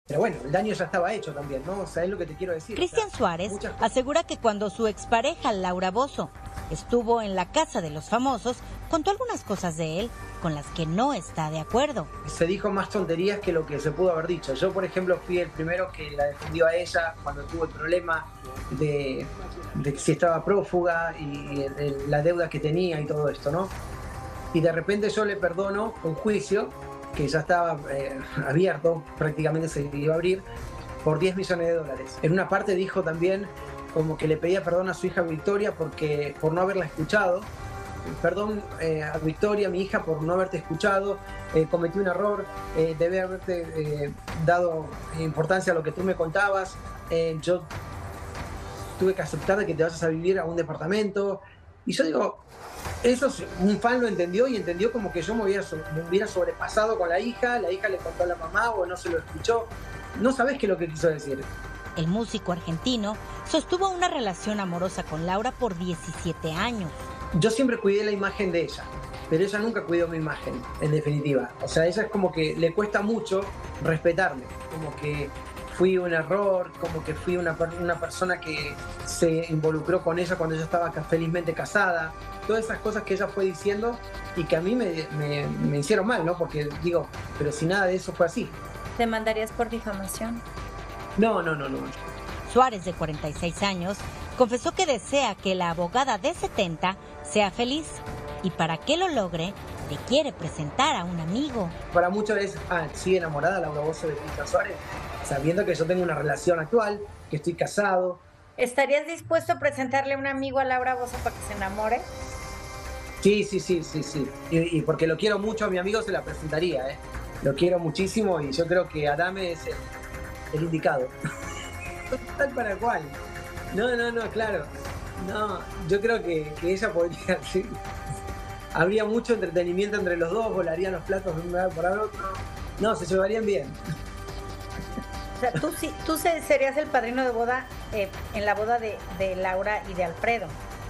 Pero bueno, el daño ya estaba hecho también, ¿no? O sea, es lo que te quiero decir. Cristian Suárez asegura que cuando su expareja Laura Bozzo estuvo en la casa de los famosos, contó algunas cosas de él con las que no está de acuerdo. Se dijo más tonterías que lo que se pudo haber dicho. Yo, por ejemplo, fui el primero que la defendió a ella cuando tuvo el problema de si estaba prófuga y la deuda que tenía y todo esto, ¿no? Y de repente yo le perdono un juicio que ya estaba abierto, prácticamente se iba a abrir, por $10 millones. En una parte dijo también como que le pedía perdón a su hija Victoria por no haberla escuchado. Perdón a Victoria, mi hija, por no haberte escuchado, cometí un error, debe haberte dado importancia a lo que tú me contabas, yo tuve que aceptar de que te vayas a vivir a un departamento. Y yo digo, eso un fan lo entendió y entendió como que yo me hubiera sobrepasado con la hija le contó a la mamá o no se lo escuchó. No sabés qué es lo que quiso decir. El músico argentino sostuvo una relación amorosa con Laura por 17 años. Yo siempre cuidé la imagen de ella, pero ella nunca cuidó mi imagen, en definitiva. O sea, ella es como que le cuesta mucho respetarme, como que fui un error, como que fui una persona que se involucró con ella cuando ella estaba felizmente casada. Todas esas cosas que ella fue diciendo y que a mí me hicieron mal, ¿no? Porque digo, pero si nada de eso fue así. ¿Te mandarías por difamación? No. Suárez, de 46 años, confesó que desea que la abogada de 70 sea feliz y para que lo logre, le quiere presentar a un amigo. Para muchos es, sigue enamorada Laura Bozzo de Cristian Suárez, sabiendo que yo tengo una relación actual, que estoy casado. ¿Estarías dispuesto a presentarle a un amigo a Laura Bozzo para que se enamore? Sí. Y porque lo quiero mucho, a mi amigo se la presentaría, ¿eh? Lo quiero muchísimo y yo creo que Adame es el indicado. Tal para cual. No, claro. No, yo creo que ella podría, sí. Habría mucho entretenimiento entre los dos, volarían los platos de un lado para el otro. No, se llevarían bien. O sea, tú serías el padrino de boda en la boda de Laura y de Alfredo.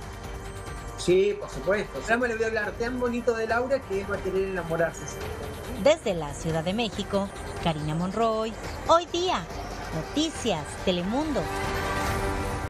Sí, por supuesto. Ya me le voy a hablar tan bonito de Laura que él va a querer enamorarse. Desde la Ciudad de México, Karina Monroy, Hoy Día, Noticias, Telemundo.